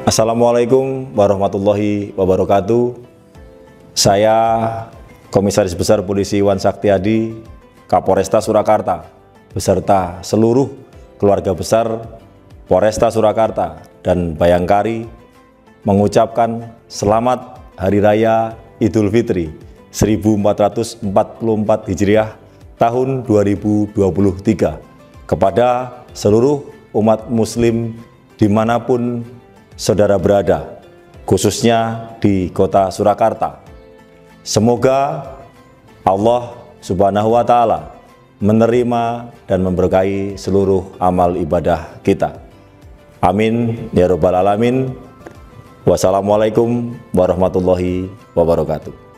Assalamualaikum warahmatullahi wabarakatuh. Saya Komisaris Besar Polisi Iwan Saktiadi, Kapolresta Surakarta, beserta seluruh keluarga besar Polresta Surakarta dan Bayangkari mengucapkan selamat Hari Raya Idul Fitri 1444 Hijriah tahun 2023 kepada seluruh umat muslim dimanapun saudara berada, khususnya di kota Surakarta. Semoga Allah Subhanahu wa Ta'ala menerima dan memberkahi seluruh amal ibadah kita. Amin ya Rabbal Alamin. Wassalamualaikum warahmatullahi wabarakatuh.